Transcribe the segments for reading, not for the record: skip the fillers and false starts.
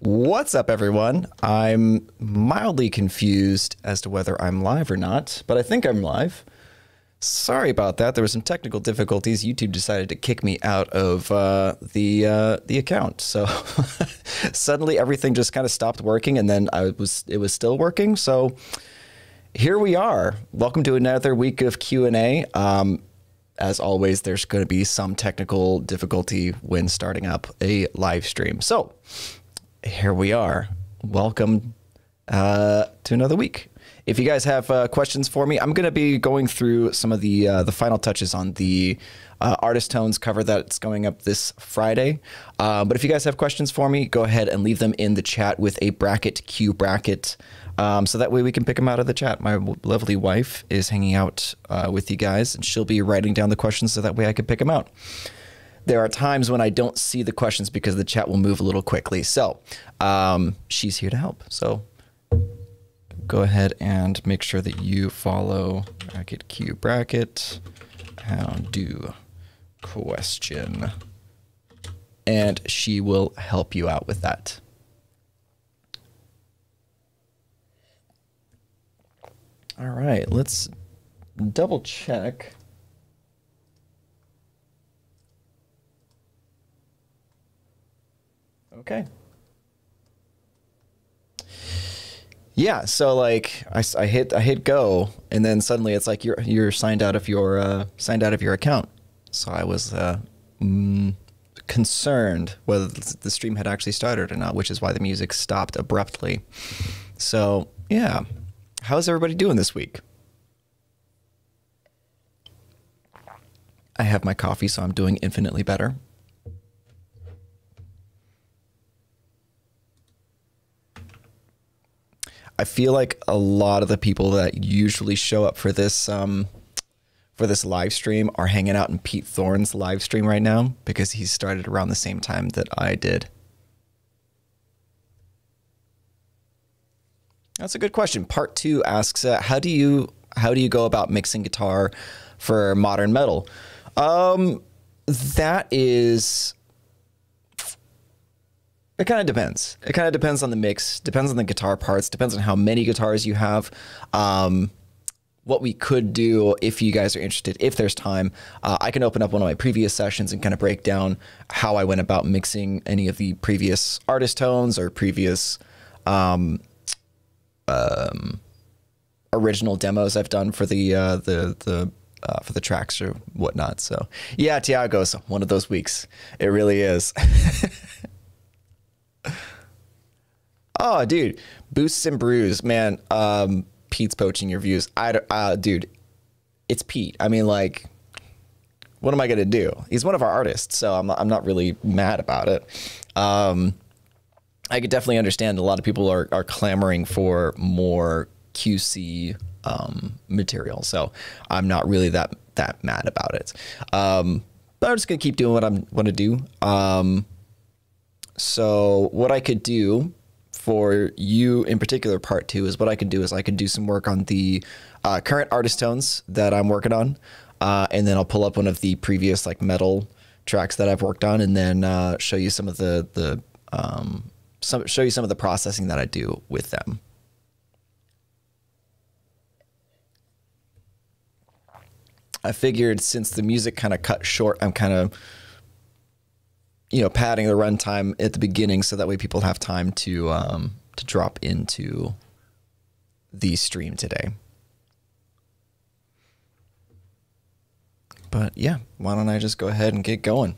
What's up, everyone? I'm mildly confused as to whether I'm live or not, but I think I'm live. Sorry about that. There were some technical difficulties. YouTube decided to kick me out of the account. So suddenly everything just kind of stopped working, and then it was still working. So here we are. Welcome to another week of Q&A. As always, there's going to be some technical difficulty when starting up a live stream. So here we are. Welcome to another week. If you guys have questions for me, I'm going to be going through some of the final touches on the Artist Tones cover that's going up this Friday. But if you guys have questions for me, go ahead and leave them in the chat with a bracket, Q bracket, so that way we can pick them out of the chat. My lovely wife is hanging out with you guys, and she'll be writing down the questions so that way I can pick them out. There are times when I don't see the questions because the chat will move a little quickly. So she's here to help. So go ahead and make sure that you follow bracket Q bracket, how do question, and she will help you out with that. All right, let's double check. Okay. Yeah, so like I hit go, and then suddenly it's like you're signed out of your account. So I was concerned whether the stream had actually started or not, which is why the music stopped abruptly. So yeah, how's everybody doing this week? I have my coffee, so I'm doing infinitely better. I feel like a lot of the people that usually show up for this live stream are hanging out in Pete Thorne's live stream right now because he started around the same time that I did. That's a good question. Part 2 asks, how do you go about mixing guitar for modern metal? That is. It kind of depends. It kind of depends on the mix, depends on the guitar parts, depends on how many guitars you have. What we could do, if you guys are interested, if there's time, I can open up one of my previous sessions and kind of break down how I went about mixing any of the previous Artist Tones or previous original demos I've done for the tracks or whatnot. So yeah, Tiago's one of those weeks. It really is. Oh, dude, Boosts and Brews, man. Pete's poaching your views. Dude, it's Pete. I mean, like, what am I gonna do? He's one of our artists, so I'm not really mad about it. I could definitely understand a lot of people are clamoring for more QC material, so I'm not really that mad about it. But I'm just gonna keep doing what I want to do. So what I could do for you in particular, part 2, is what I can do is I can do some work on the current Artist Tones that I'm working on, and then I'll pull up one of the previous like metal tracks that I've worked on, and then show you some of show you some of the processing that I do with them. I figured since the music kind of cut short, I'm kind of padding the runtime at the beginning so that way people have time to drop into the stream today. But yeah, why don't I just go ahead and get going?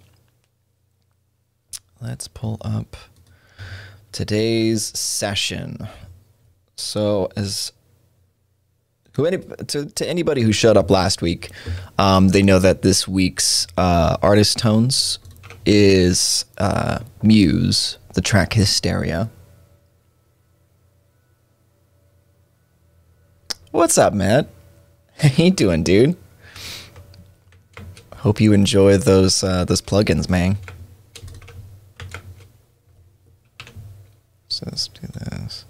Let's pull up today's session. So to anybody who showed up last week, they know that this week's Artist Tones is Muse, the track Hysteria. What's up, Matt? How you doing, dude? Hope you enjoy those plugins, man. So let's do this.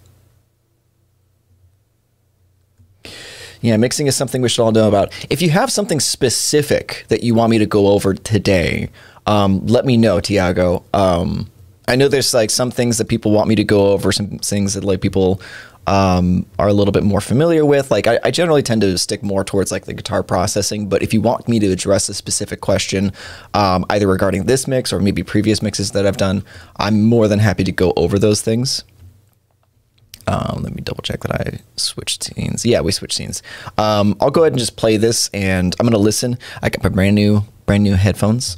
Yeah, mixing is something we should all know about. If you have something specific that you want me to go over today, let me know, Tiago. I know there's like some things that people want me to go over, some things that like people are a little bit more familiar with. Like I generally tend to stick more towards like the guitar processing, but if you want me to address a specific question, either regarding this mix or maybe previous mixes that I've done, I'm more than happy to go over those things. Let me double check that I switched scenes. Yeah, we switched scenes. I'll go ahead and just play this, and I'm gonna listen. I got my brand new headphones.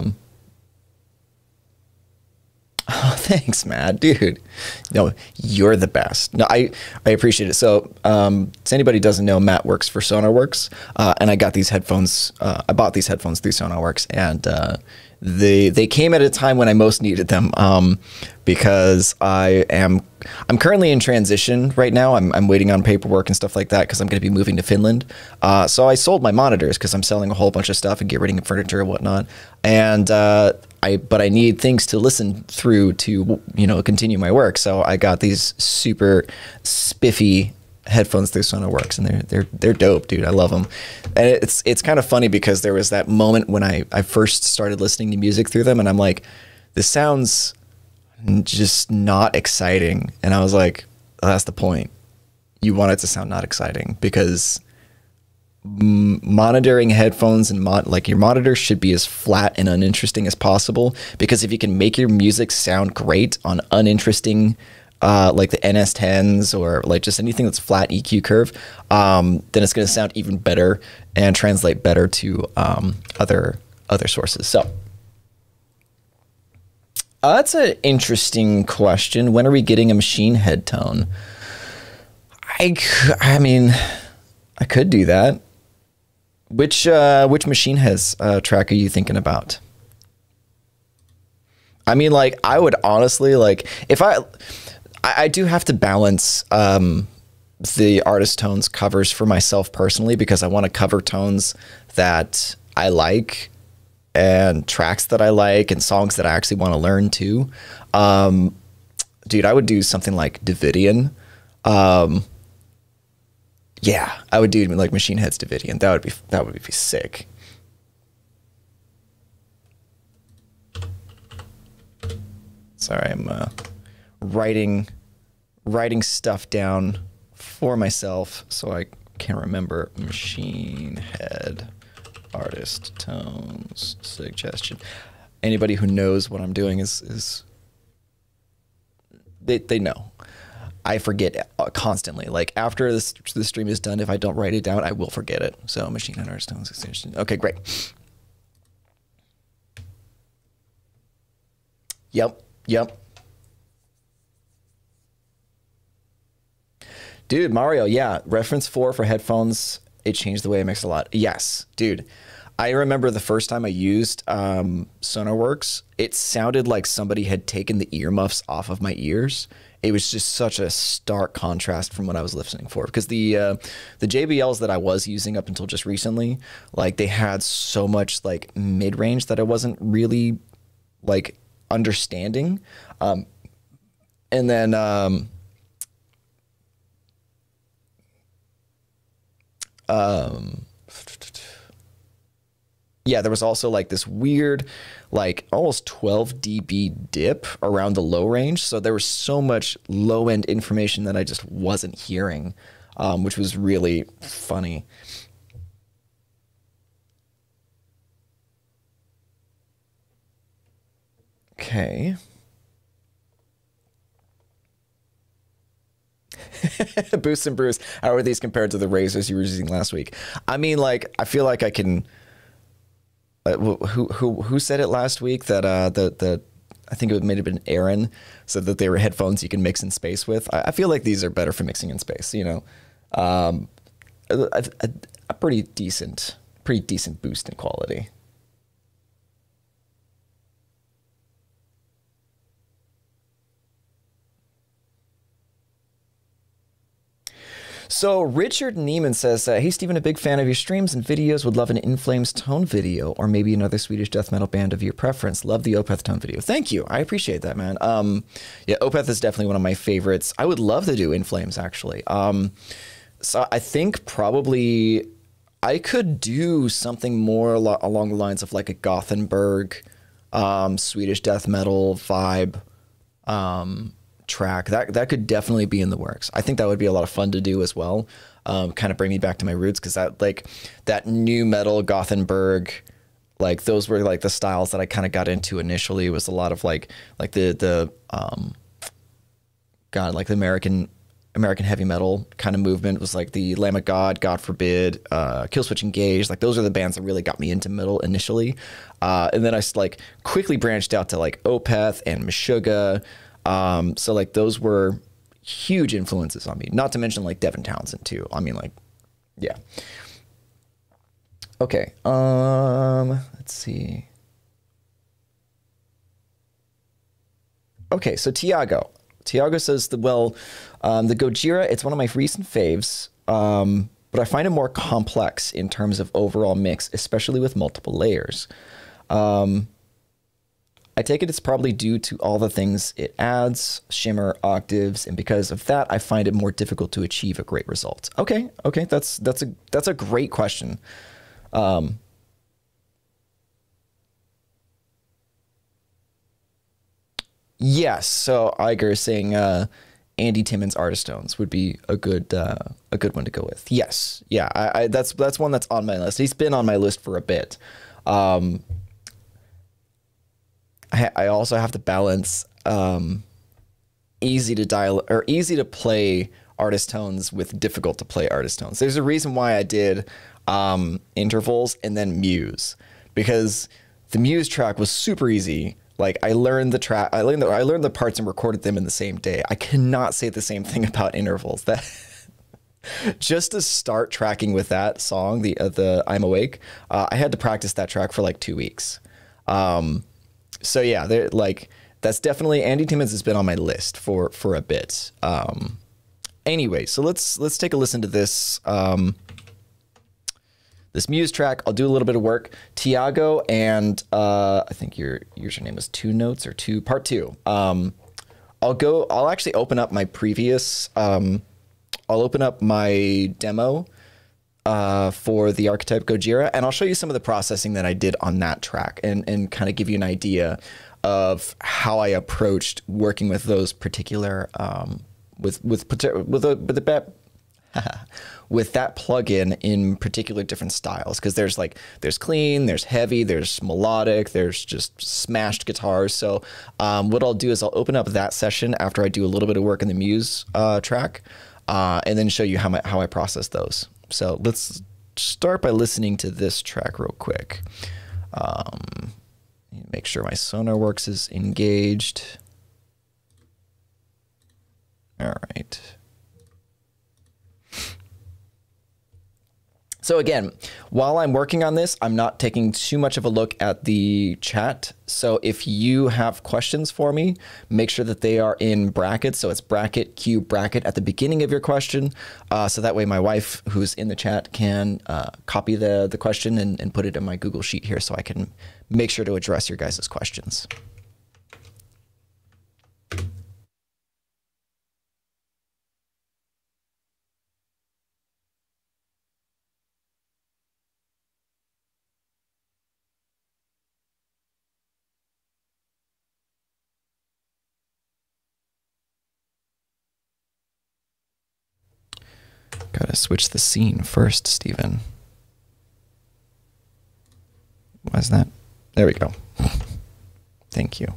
Oh, thanks, Matt, dude. No, you're the best. No, I appreciate it. So, to anybody who doesn't know, Matt works for SonarWorks, and I got these headphones. I bought these headphones through SonarWorks, and they came at a time when I most needed them, because I'm currently in transition right now. I'm waiting on paperwork and stuff like that because I'm going to be moving to Finland. So I sold my monitors because I'm selling a whole bunch of stuff and get rid of furniture and whatnot. And but I need things to listen through to, you know, continue my work. So I got these super spiffy headphones through SonarWorks, and they're dope, dude. I love them. And it's kind of funny because there was that moment when I first started listening to music through them, and I'm like, this sounds just not exciting. And I was like, oh, that's the point. You want it to sound not exciting, because monitoring headphones and like your monitor should be as flat and uninteresting as possible, because if you can make your music sound great on uninteresting like the NS10s or like just anything that's flat EQ curve, then it's going to sound even better and translate better to other sources. So that's an interesting question. When are we getting a machine head tone? I mean, I could do that. Which Machine Heads track are you thinking about? I mean, like, I would honestly, like, if I do have to balance the artist tones covers for myself personally, because I want to cover tones that I like and tracks that I like and songs that I actually want to learn too. Dude, I would do something like Davidian. Yeah, I would do like Machine Head's Davidian. That would be sick. Sorry, I'm writing stuff down for myself so I can remember. Machine Head artist tones suggestion. Anybody who knows what I'm doing is they know. I forget constantly. Like after this stream is done, if I don't write it down, I will forget it. So Machine Head artist tones suggestion. Okay, great. Yep. Dude, Mario, yeah. Reference 4 for headphones. It changed the way I mix a lot. Yes, dude. I remember the first time I used SonarWorks, it sounded like somebody had taken the earmuffs off of my ears. It was just such a stark contrast from what I was listening for, because the JBLs that I was using up until just recently, like they had so much like mid-range that I wasn't really like understanding. And then yeah, there was also like this weird, like almost 12 dB dip around the low range. So there was so much low end information that I just wasn't hearing, which was really funny. Okay. Boost and Bruce, how are these compared to the razors you were using last week? I mean, like, I feel like I can. Who said it last week that I think it may have been Aaron said that they were headphones you can mix in space with. I feel like these are better for mixing in space. You know, a pretty decent boost in quality. So Richard Neiman says, hey, Steven, a big fan of your streams and videos. Would love an In Flames tone video or maybe another Swedish death metal band of your preference. Love the Opeth tone video. Thank you. I appreciate that, man. Yeah, Opeth is definitely one of my favorites. I would love to do In Flames, actually. So I think probably I could do something more along the lines of like a Gothenburg Swedish death metal vibe. track. That could definitely be in the works. I think that would be a lot of fun to do as well. Kind of bring me back to my roots, because that new metal Gothenburg, like those were like the styles that I kind of got into initially. It was a lot of like the American heavy metal kind of movement. Was like the Lamb of God, God Forbid, Killswitch Engage. Like those are the bands that really got me into metal initially. And then I like quickly branched out to like Opeth and Meshuggah. So like those were huge influences on me, not to mention like Devin Townsend too. I mean, like, yeah. Okay. Let's see. Okay. So Tiago says the Gojira, it's one of my recent faves. But I find it more complex in terms of overall mix, especially with multiple layers. I take it's probably due to all the things it adds, shimmer, octaves, and because of that, I find it more difficult to achieve a great result. Okay, that's a great question. Yes, so Iger is saying Andy Timmons Artistones would be a good one to go with. Yes, yeah, I that's one that's on my list. He's been on my list for a bit. I also have to balance easy to play artist tones with difficult to play artist tones. There's a reason why I did intervals and then Muse, because the Muse track was super easy. Like I learned the parts and recorded them in the same day. I cannot say the same thing about intervals. That just to start tracking with that song, the I'm Awake, I had to practice that track for like 2 weeks. So yeah, that's definitely, Andy Timmons has been on my list for a bit. Anyway, so let's take a listen to this this Muse track. I'll do a little bit of work. Tiago, and I think your username is Part 2. I'll actually open up my previous I'll open up my demo for the Archetype Gojira, and I'll show you some of the processing that I did on that track, and kind of give you an idea of how I approached working with those particular with that plugin in particular different styles, because there's clean, there's heavy, there's melodic, there's just smashed guitars. So what I'll do is I'll open up that session after I do a little bit of work in the Muse track, and then show you how I process those. So let's start by listening to this track real quick. Make sure my SonarWorks is engaged. All right. So again, while I'm working on this, I'm not taking too much of a look at the chat. So if you have questions for me, make sure that they are in brackets. So it's bracket, Q, bracket at the beginning of your question. So that way my wife, who's in the chat, can copy the question and put it in my Google Sheet here, so I can make sure to address your guys' questions. Gotta switch the scene first, Steven. Why is that? There we go. Thank you.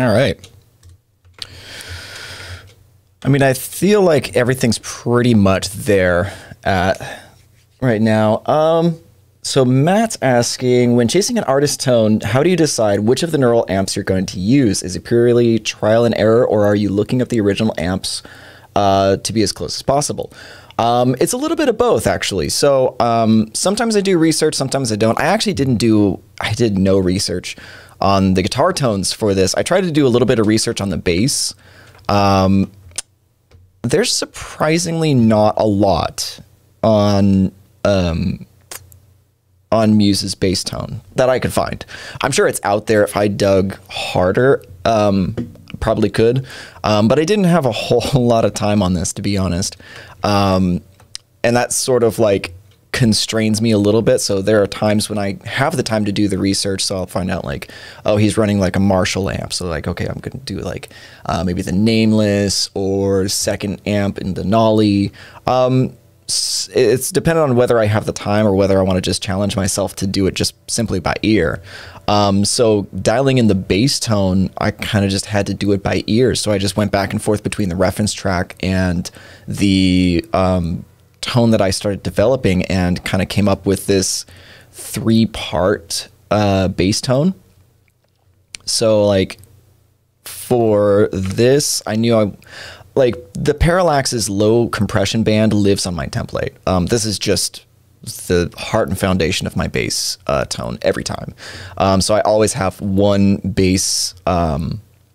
All right. I mean, I feel like everything's pretty much there at right now. So Matt's asking, when chasing an artist tone, how do you decide which of the neural amps you're going to use? Is it purely trial and error, or are you looking at the original amps to be as close as possible? It's a little bit of both, actually. So sometimes I do research, sometimes I don't. I did no research on the guitar tones for this. I tried to do a little bit of research on the bass. There's surprisingly not a lot on Muse's bass tone that I could find. I'm sure it's out there. If I dug harder, probably could. But I didn't have a whole lot of time on this, to be honest. And that sort of like constrains me a little bit. So there are times when I have the time to do the research. So I'll find out like, oh, he's running like a Marshall amp. So like, okay, I'm going to do like maybe the Nameless or second amp in the Nolly. It's dependent on whether I have the time or whether I want to just challenge myself to do it just simply by ear. So dialing in the bass tone, I kind of just had to do it by ear. So I just went back and forth between the reference track and the tone that I started developing, and kind of came up with this 3-part bass tone. So like for this, I knew like the Parallax's low compression band lives on my template. This is just the heart and foundation of my bass tone every time. So I always have one bass aux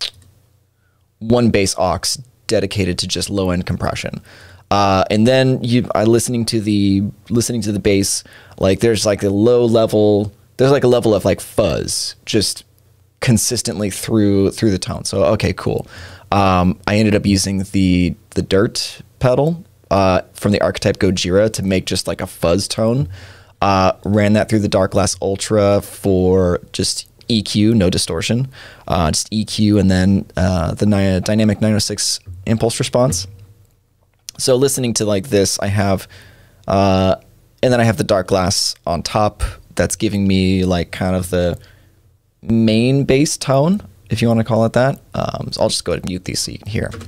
dedicated to just low end compression. And then listening to the bass, like there's like a level of like fuzz just consistently through the tone. So okay, cool. I ended up using the Dirt pedal from the Archetype Gojira to make just like a fuzz tone. Ran that through the Darkglass Ultra for just EQ, no distortion, just EQ, and then the Dynamic 906 impulse response. So listening to like this, I have, and then I have the Darkglass on top that's giving me like kind of the main bass tone, if you want to call it that. So I'll just go ahead and mute these so you can hear.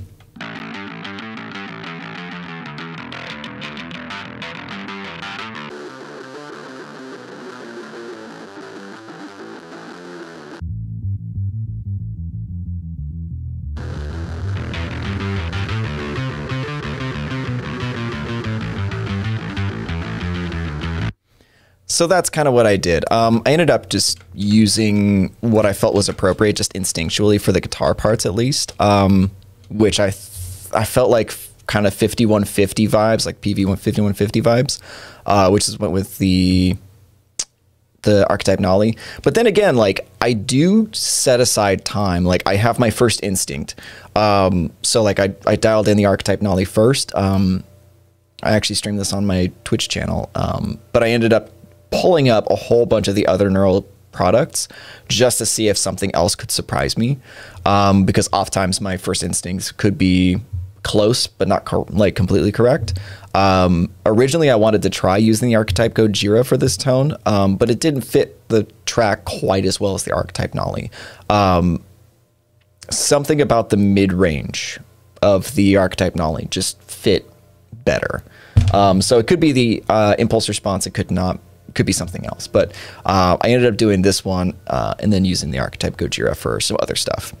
So that's kind of what I did. I ended up just using what I felt was appropriate, just instinctually for the guitar parts at least, which I felt like kind of 5150 vibes, like PV 5150 vibes, which is went with the Archetype Nolly. But then again, like I do set aside time. Like I have my first instinct. So like I dialed in the Archetype Nolly first. I actually streamed this on my Twitch channel, but I ended up pulling up a whole bunch of the other neural products just to see if something else could surprise me, because oftentimes my first instincts could be close but not like completely correct. Originally I wanted to try using the Archetype Gojira for this tone, but it didn't fit the track quite as well as the Archetype Nolly. Something about the mid-range of the Archetype Nolly just fit better. So it could be the impulse response, it could not. Could be something else, but I ended up doing this one and then using the Archetype Gojira for some other stuff.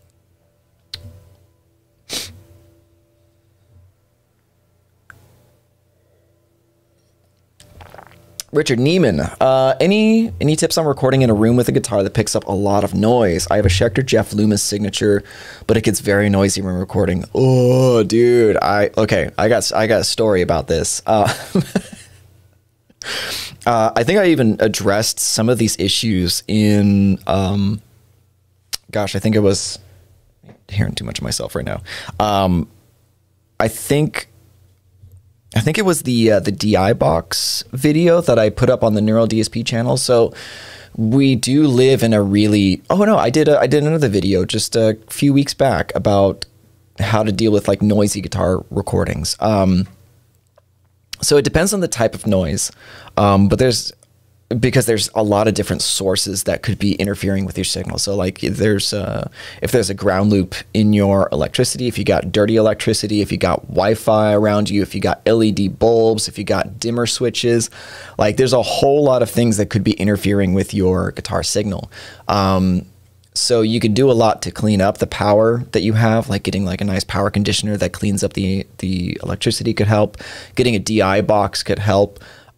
Richard Neiman, any tips on recording in a room with a guitar that picks up a lot of noise? I have a Schecter Jeff Loomis signature, but it gets very noisy when recording. Oh, dude, I got a story about this. I think I even addressed some of these issues in, gosh, I think it was hearing too much of myself right now. I think it was the DI box video that I put up on the Neural DSP channel. So we do live in a really, oh no, I did another video just a few weeks back about how to deal with like noisy guitar recordings. So it depends on the type of noise, but there's because there's a lot of different sources that could be interfering with your signal. So like if there's a ground loop in your electricity, if you got dirty electricity, if you got Wi-Fi around you, if you got LED bulbs, if you got dimmer switches, like there's a whole lot of things that could be interfering with your guitar signal. So you could do a lot to clean up the power that you have, like getting like a nice power conditioner that cleans up the electricity could help. Getting a DI box could help.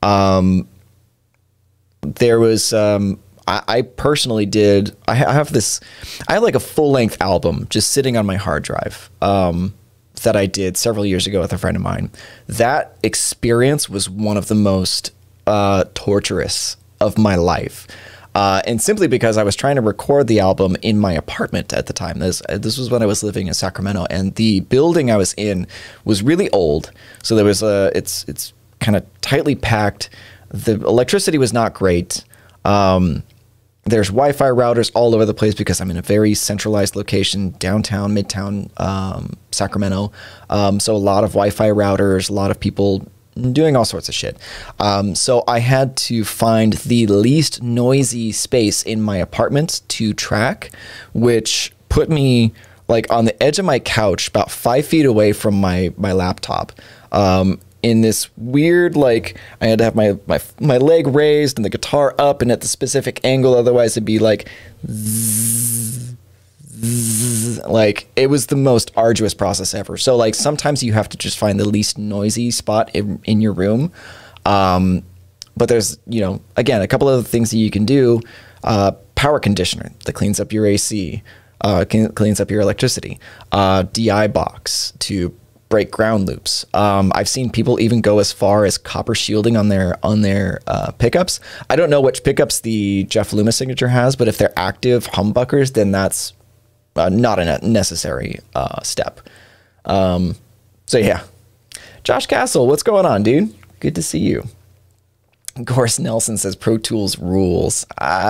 There was, I personally did, I have like a full length album just sitting on my hard drive, that I did several years ago with a friend of mine. That experience was one of the most, torturous of my life. And simply because I was trying to record the album in my apartment at the time. This was when I was living in Sacramento, and the building I was in was really old. So there was it's kind of tightly packed. The electricity was not great. There's Wi-Fi routers all over the place because I'm in a very centralized location, downtown, midtown, Sacramento. So a lot of Wi-Fi routers, a lot of people doing all sorts of shit. So I had to find the least noisy space in my apartment to track, which put me like on the edge of my couch, about 5 feet away from my laptop. In this weird, like, I had to have my leg raised and the guitar up and at the specific angle, otherwise it'd be like zzz, zzz. Like, it was the most arduous process ever. So like sometimes you have to just find the least noisy spot in your room. But there's, you know, again, a couple of things that you can do. Power conditioner that cleans up your AC, cleans up your electricity. DI box to break ground loops. I've seen people even go as far as copper shielding on their pickups. I don't know which pickups the Jeff Loomis signature has, but if they're active humbuckers, then that's not a necessary step. So yeah, Josh Castle, what's going on, dude? Good to see you. Of course, Nelson says Pro Tools rules.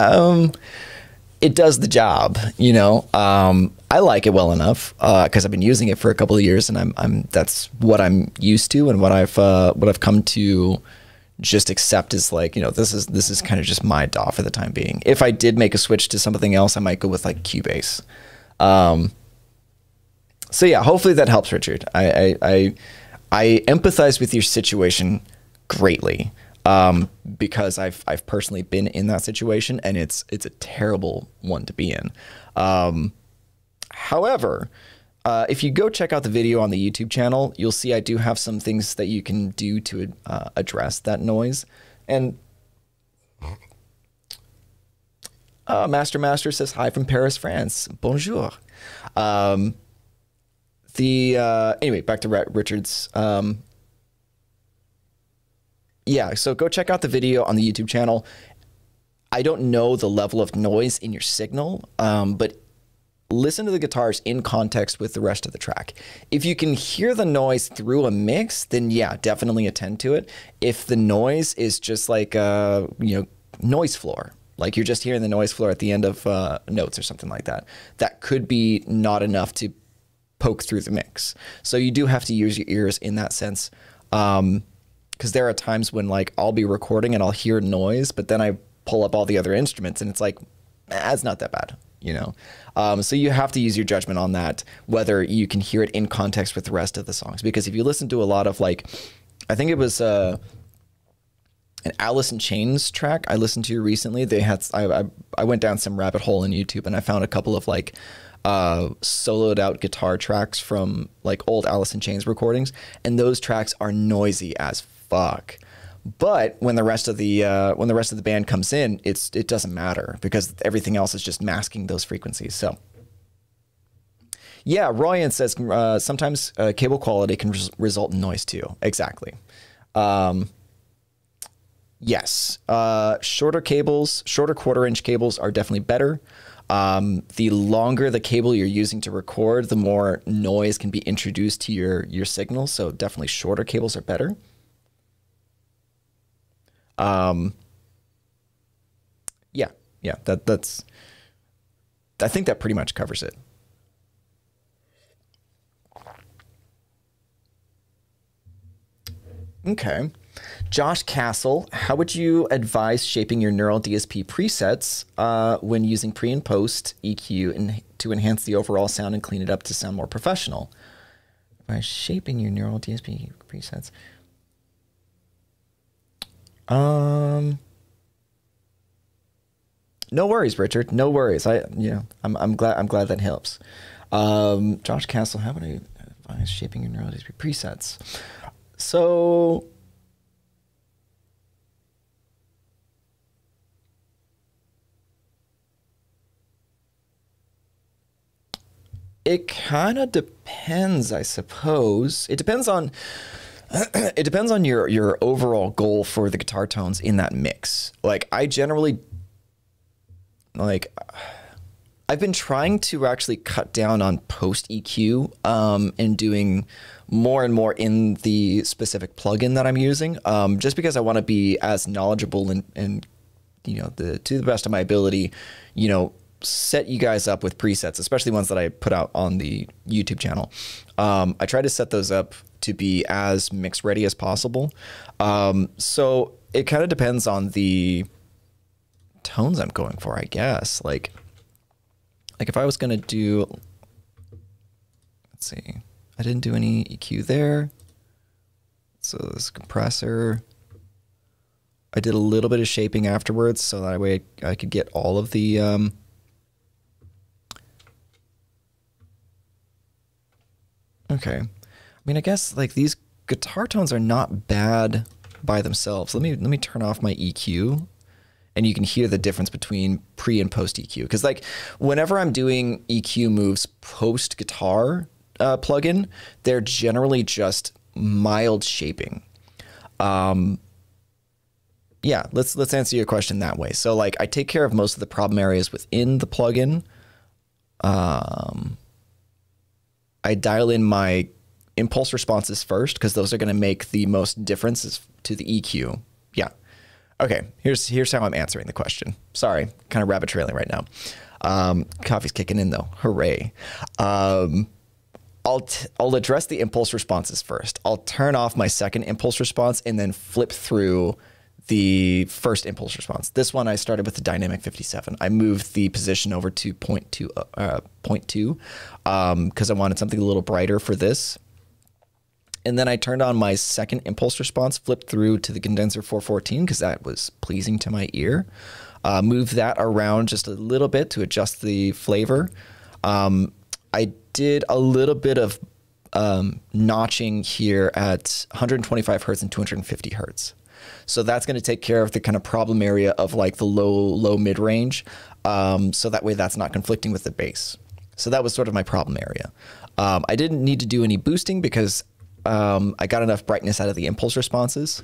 It does the job, you know. I like it well enough because I've been using it for a couple of years, and that's what I'm used to, and what I've come to just accept is like, you know, this is kind of just my DAW for the time being. If I did make a switch to something else, I might go with like Cubase. So yeah, hopefully that helps, Richard. I empathize with your situation greatly. Because I've personally been in that situation, and it's a terrible one to be in. However, if you go check out the video on the YouTube channel, you'll see I do have some things that you can do to address that noise. And Master says hi from Paris, France. Bonjour. Anyway, back to Richard's. Yeah, so go check out the video on the YouTube channel. I don't know the level of noise in your signal, but listen to the guitars in context with the rest of the track. If you can hear the noise through a mix, then yeah, definitely attend to it. If the noise is just like a, you know, noise floor, like you're just hearing the noise floor at the end of notes or something like that, that could be not enough to poke through the mix. So you do have to use your ears in that sense. Because there are times when like I'll be recording and I'll hear noise, but then I pull up all the other instruments and it's like, it's not that bad, you know? So you have to use your judgment on that, whether you can hear it in context with the rest of the songs. Because if you listen to a lot of like, I think it was an Alice in Chains track I listened to recently. They had, I went down some rabbit hole in YouTube and I found a couple of like soloed out guitar tracks from like old Alice in Chains recordings, and those tracks are noisy as fuck. But when the rest of the band comes in, it doesn't matter because everything else is just masking those frequencies. So yeah, Royan says sometimes cable quality can result in noise too. Exactly. Yes, shorter cables, shorter 1/4-inch cables are definitely better. The longer the cable you're using to record, the more noise can be introduced to your signal. So definitely shorter cables are better. Yeah, that's, I think that pretty much covers it. Okay. Josh Castle, how would you advise shaping your neural DSP presets when using pre and post EQ to enhance the overall sound and clean it up to sound more professional? By shaping your neural DSP presets. No worries, Richard. No worries. I'm glad that helps. Josh Castle, how would I advise shaping your neural DSP presets? So it kind of depends, I suppose. It depends on your overall goal for the guitar tones in that mix. Like I generally I've been trying to actually cut down on post EQ and doing more and more in the specific plugin that I'm using, just because I want to be as knowledgeable and to the best of my ability, set you guys up with presets, especially ones that I put out on the YouTube channel. I try to set those up to be as mix ready as possible. So it kind of depends on the tones I'm going for, I guess. Like if I was going to do, let's see, I didn't do any EQ there. So this compressor, I did a little bit of shaping afterwards, so that way I could get all of the, okay. I mean, I guess like these guitar tones are not bad by themselves. Let me turn off my EQ. And you can hear the difference between pre and post EQ. Because like whenever I'm doing EQ moves post guitar plugin, they're generally just mild shaping. Yeah, let's answer your question that way. So like I take care of most of the problem areas within the plugin. I dial in my impulse responses first because those are going to make the most differences to the EQ. Yeah. Okay, here's how I'm answering the question. Sorry, kind of rabbit trailing right now. Coffee's kicking in though. Hooray. I'll address the impulse responses first. I'll turn off my second impulse response and then flip through the first impulse response. This one I started with the Dynamic 57. I moved the position over to 0.2 because I wanted something a little brighter for this. And then I turned on my second impulse response, flipped through to the Condenser 414 because that was pleasing to my ear. Moved that around just a little bit to adjust the flavor. I did a little bit of notching here at 125 hertz and 250 hertz. So that's going to take care of the kind of problem area of like the low mid range. So that way that's not conflicting with the bass. So that was sort of my problem area. I didn't need to do any boosting because I got enough brightness out of the impulse responses.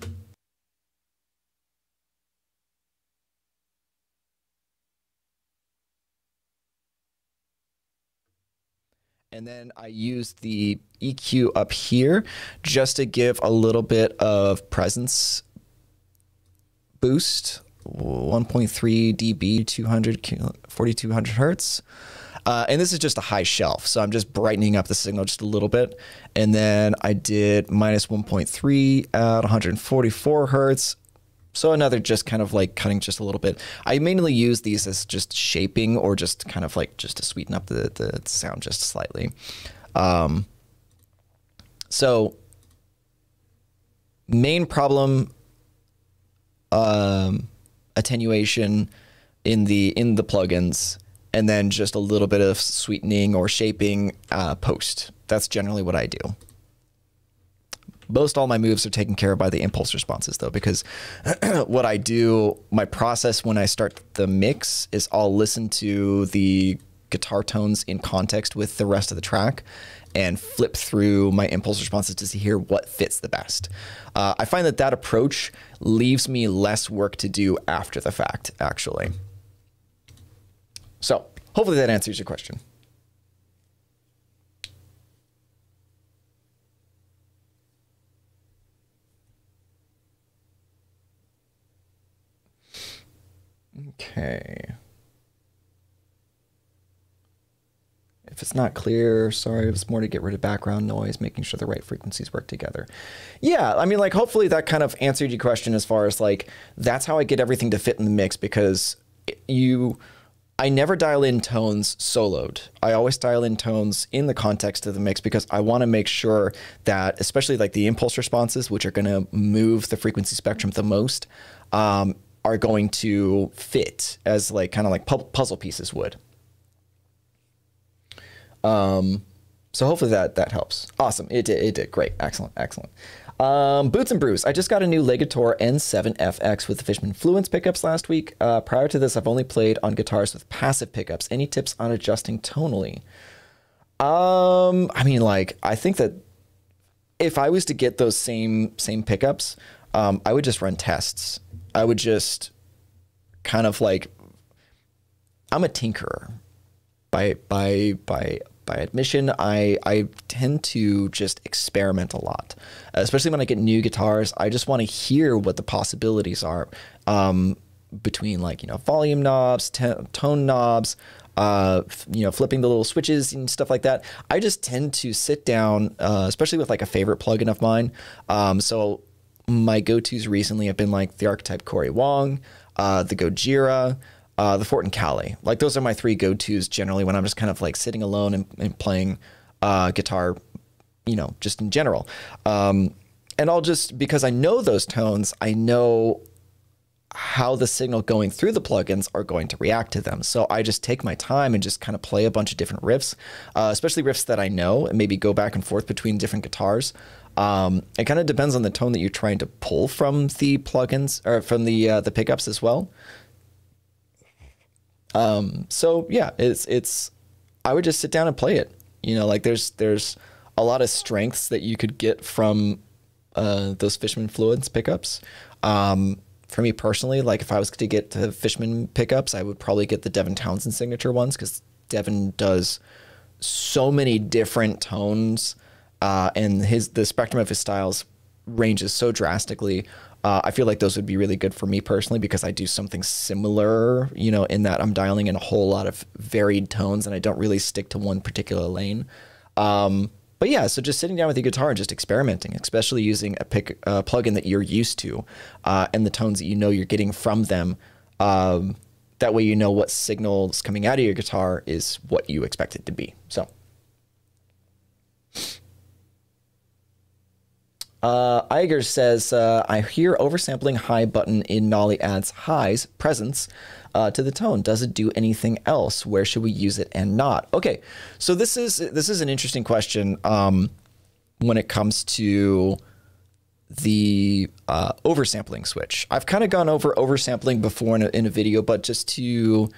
And then I used the EQ up here just to give a little bit of presence boost, 1.3 dB, 4200 hertz. And this is just a high shelf, so I'm just brightening up the signal just a little bit. And then I did minus 1.3 at 144 hertz. So another just kind of like cutting just a little bit. I mainly use these as just shaping or just kind of like just to sweeten up the sound just slightly. So main problem, attenuation in the plugins, and then just a little bit of sweetening or shaping post. That's generally what I do. Most all my moves are taken care of by the impulse responses though, because what I do, my process when I start the mix is I'll listen to the guitar tones in context with the rest of the track and flip through my impulse responses to hear what fits the best. I find that approach leaves me less work to do after the fact, actually. So hopefully that answers your question. Okay. If it's not clear, sorry, it's more to get rid of background noise, making sure the right frequencies work together. Yeah, I mean, like, hopefully that kind of answered your question as far as like, that's how I get everything to fit in the mix, because I never dial in tones soloed. I always dial in tones in the context of the mix, because I want to make sure that, especially like the impulse responses, which are going to move the frequency spectrum the most, are going to fit as like kind of like puzzle pieces would. So hopefully that helps. Awesome. It did. Great. Excellent. Excellent. Boots and Brews. I just got a new Legator N7FX with the Fishman Fluence pickups last week. Prior to this, I've only played on guitars with passive pickups. Any tips on adjusting tonally? I mean, like, I think that if I was to get those same pickups, I would just run tests. I would just kind of like, I'm a tinkerer by admission. I tend to just experiment a lot, especially when I get new guitars. I just want to hear what the possibilities are, between, like, you know, volume knobs, tone knobs, you know, flipping the little switches and stuff like that. I just tend to sit down, especially with like a favorite plugin of mine. So my go-tos recently have been like the Archetype Corey Wong, the Gojira, the Fortin Cali. Like, those are my three go-tos generally when I'm just kind of like sitting alone and playing guitar, you know, just in general. And I'll just, because I know those tones, I know how the signal going through the plugins are going to react to them. So I just take my time and just kind of play a bunch of different riffs, especially riffs that I know, and maybe go back and forth between different guitars. It kind of depends on the tone that you're trying to pull from the plugins, or from the pickups as well. So yeah, I would just sit down and play it. You know, like, there's a lot of strengths that you could get from those Fishman Fluence pickups. For me personally, like, if I was to get the Fishman pickups, I would probably get the Devin Townsend signature ones, because Devin does so many different tones, and the spectrum of his styles ranges so drastically. I feel like those would be really good for me personally, because I do something similar, you know, in that I'm dialing in a whole lot of varied tones and I don't really stick to one particular lane. But yeah, so just sitting down with your guitar and just experimenting, especially using a plugin that you're used to, and the tones that you know you're getting from them. That way you know what signals coming out of your guitar is what you expect it to be. So Iger says, I hear oversampling high button in Nolly adds highs presence to the tone. Does it do anything else? Where should we use it and not? Okay, so this is an interesting question when it comes to the oversampling switch. I've kind of gone over oversampling before in a video, but just to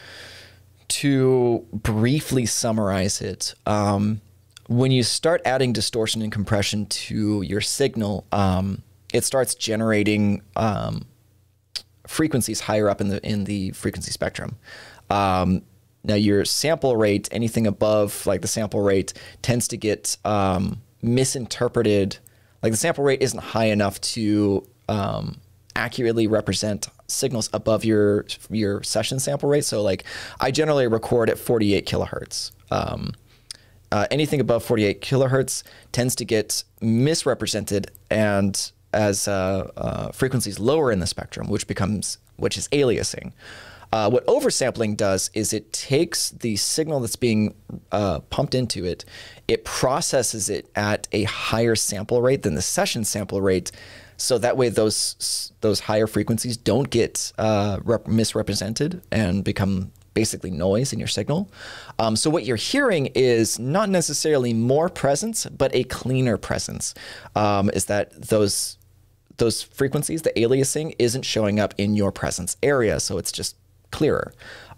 briefly summarize it, when you start adding distortion and compression to your signal, it starts generating frequencies higher up in the frequency spectrum. Now, your sample rate, anything above like the sample rate, tends to get misinterpreted. Like, the sample rate isn't high enough to accurately represent signals above your session sample rate. So, like, I generally record at 48 kilohertz. Anything above 48 kilohertz tends to get misrepresented and as frequencies lower in the spectrum, which is aliasing. What oversampling does is it takes the signal that's being pumped into it, it processes it at a higher sample rate than the session sample rate, so that way those higher frequencies don't get misrepresented and become basically noise in your signal. So what you're hearing is not necessarily more presence, but a cleaner presence. Is that those frequencies, the aliasing, isn't showing up in your presence area, so it's just clearer.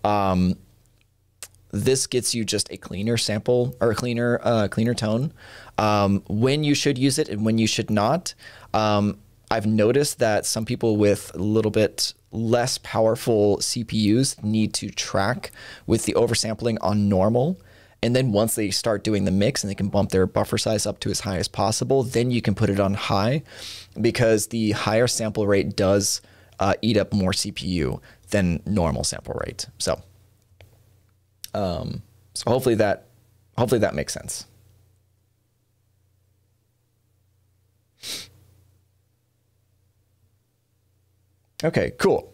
This gets you just a cleaner sample, or a cleaner tone. When you should use it and when you should not. I've noticed that some people with a little bit less powerful CPUs need to track with the oversampling on normal. And then once they start doing the mix and they can bump their buffer size up to as high as possible, then you can put it on high, because the higher sample rate does eat up more CPU than normal sample rate. So hopefully that Hopefully that makes sense. Okay, cool.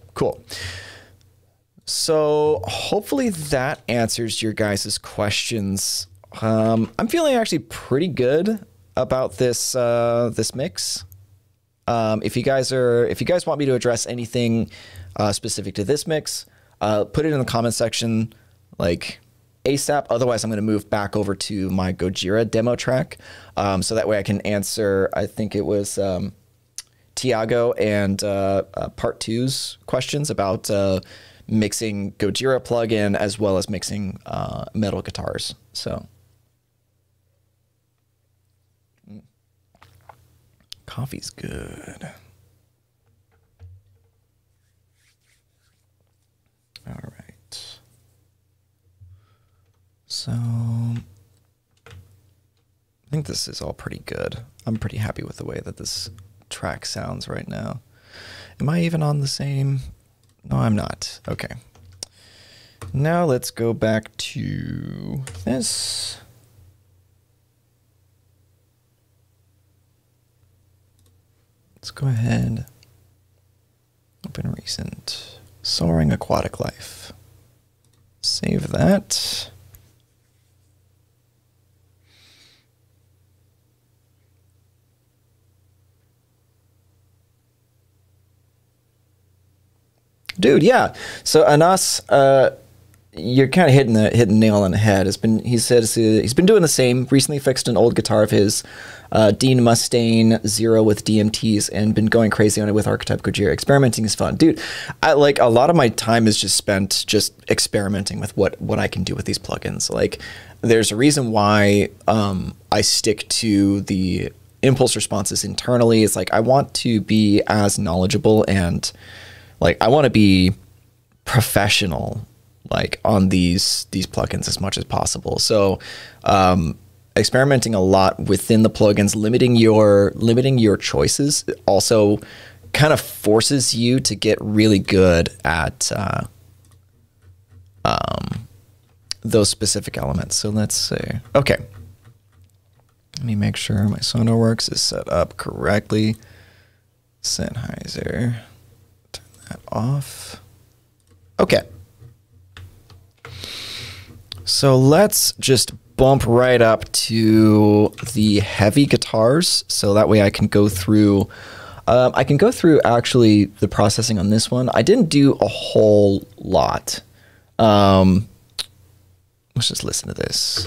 So hopefully that answers your guys' questions. I'm feeling actually pretty good about this this mix. If you guys want me to address anything specific to this mix, put it in the comment section like ASAP. Otherwise, I'm going to move back over to my Gojira demo track, so that way I can answer. I think it was Tiago and Part 2's questions about mixing Gojira plugin as well as mixing metal guitars. So. Coffee's good. All right. So I think this is all pretty good. I'm pretty happy with the way that this track sounds right now. Am I even on the same? No, I'm not. Okay. Now let's go back to this. Let's go ahead, open recent, Soaring Aquatic Life. Save that. Dude, yeah. So Anas, you're kind of hitting the nail on the head. He says he's been doing the same. Recently fixed an old guitar of his, Dean Mustaine Zero with DMTs, and been going crazy on it with Archetype Gojira. Experimenting is fun, dude. I like a lot of my time is just spent just experimenting with what I can do with these plugins. Like, there's a reason why I stick to the impulse responses internally. It's like I want to be as knowledgeable and like I want to be professional like on these plugins as much as possible. So experimenting a lot within the plugins, limiting your choices also kind of forces you to get really good at those specific elements. So let's see. Okay. Let me make sure my Sonarworks is set up correctly. Sennheiser. Turn that off. Okay. So let's just bump right up to the heavy guitars. So that way I can go through actually the processing on this one. I didn't do a whole lot. Let's just listen to this.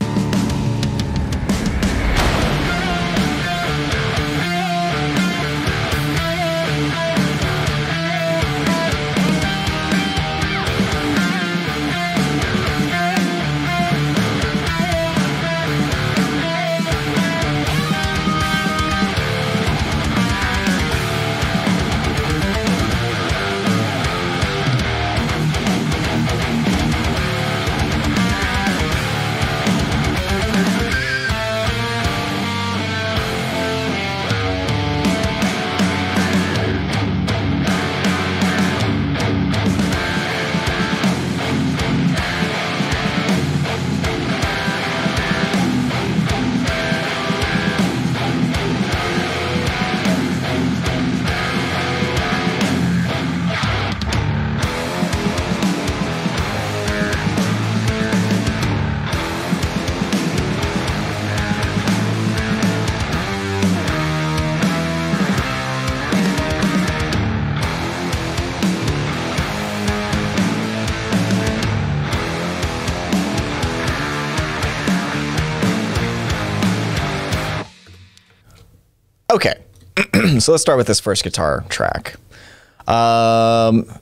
Okay, so let's start with this first guitar track. Let's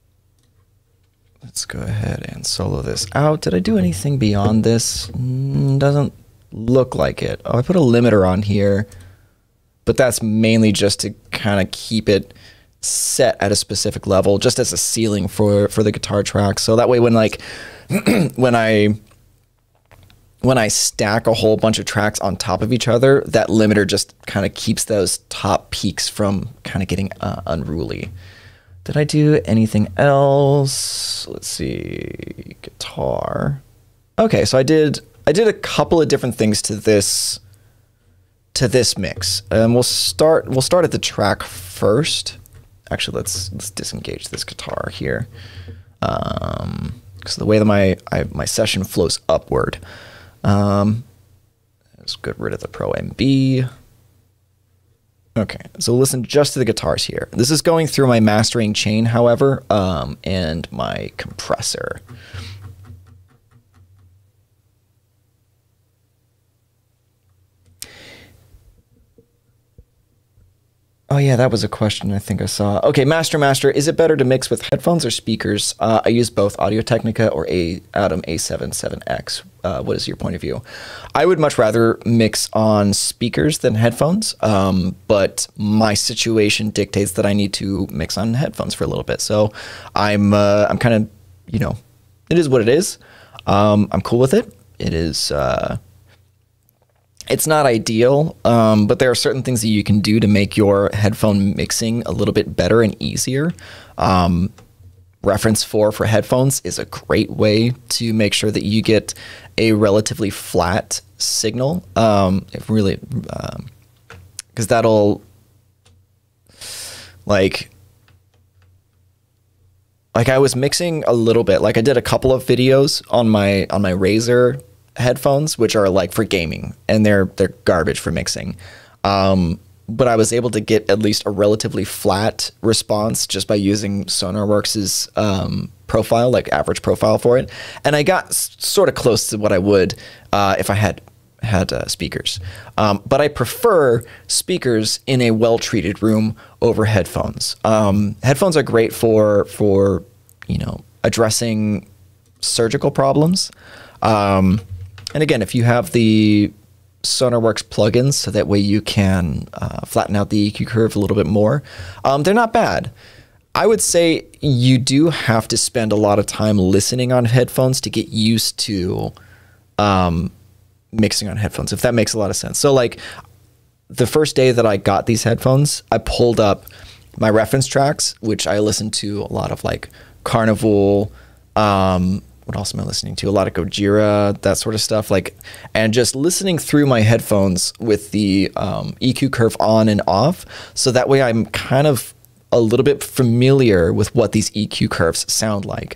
go ahead and solo this out. Did I do anything beyond this? Doesn't look like it. Oh, I put a limiter on here, but that's mainly just to kind of keep it set at a specific level, just as a ceiling for the guitar track. So that way when like, when I stack a whole bunch of tracks on top of each other, that limiter just kind of keeps those top peaks from kind of getting unruly. Did I do anything else? Let's see, guitar. Okay, so I did I did a couple of different things to this mix. And we'll start at the track first. Actually, let's disengage this guitar here. Because the way that my session flows upward. Let's get rid of the Pro MB. Okay, so listen just to the guitars here. This is going through my mastering chain, however, and my compressor. Oh yeah, that was a question I think I saw. Okay, Master, is it better to mix with headphones or speakers? I use both Audio-Technica or Atom A77X. What is your point of view? I would much rather mix on speakers than headphones, but my situation dictates that I need to mix on headphones for a little bit. So I'm kind of, you know, it is what it is. I'm cool with it. It is. It's not ideal, but there are certain things that you can do to make your headphone mixing a little bit better and easier. Reference 4 for headphones is a great way to make sure that you get a relatively flat signal. If really, because that'll like I was mixing a little bit. Like I did a couple of videos on my Razer headphones, which are like for gaming, and they're garbage for mixing. But I was able to get at least a relatively flat response just by using SonarWorks's profile, like average profile for it, and I got sort of close to what I would if I had speakers. But I prefer speakers in a well-treated room over headphones. Headphones are great for you know, addressing surgical problems. And again, if you have the SonarWorks plugins, so that way you can flatten out the EQ curve a little bit more, they're not bad. I would say you do have to spend a lot of time listening on headphones to get used to mixing on headphones, if that makes a lot of sense. So like the first day that I got these headphones, I pulled up my reference tracks, which I listened to a lot of like Carnival, what else am I listening to? A lot of Gojira, that sort of stuff. Like, and just listening through my headphones with the EQ curve on and off. So that way I'm kind of a little bit familiar with what these EQ curves sound like.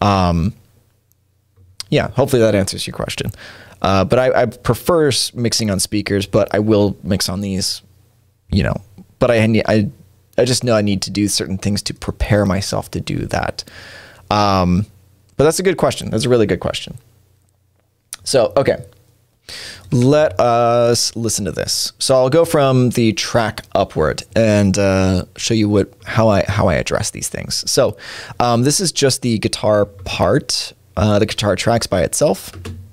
Yeah, hopefully that answers your question. But I prefer mixing on speakers, but I will mix on these, you know, but I just know I need to do certain things to prepare myself to do that. But that's a good question. That's a really good question. So, okay, let us listen to this. So I'll go from the track upward and show you how I address these things. So this is just the guitar part, the guitar tracks by itself.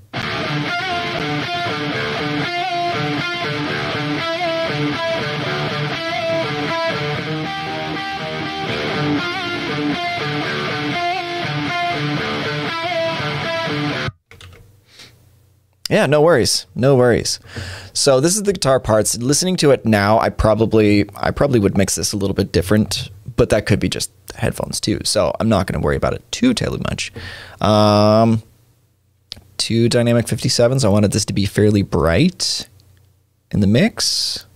Yeah, no worries. No worries. So this is the guitar parts. Listening to it now, I probably would mix this a little bit different, but that could be just headphones too. So I'm not going to worry about it too terribly much. 2 dynamic 57s. I wanted this to be fairly bright in the mix.